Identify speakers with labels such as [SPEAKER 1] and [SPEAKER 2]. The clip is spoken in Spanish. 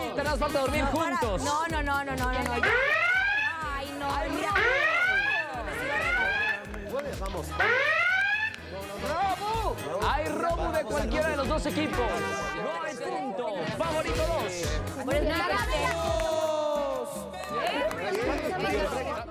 [SPEAKER 1] Te nos falta dormir juntos.
[SPEAKER 2] No. Ay, no. Ay, mira.
[SPEAKER 3] Vamos.
[SPEAKER 1] Hay robo de cualquiera de los dos equipos. No hay punto. Favorito 2.
[SPEAKER 2] Pues nada,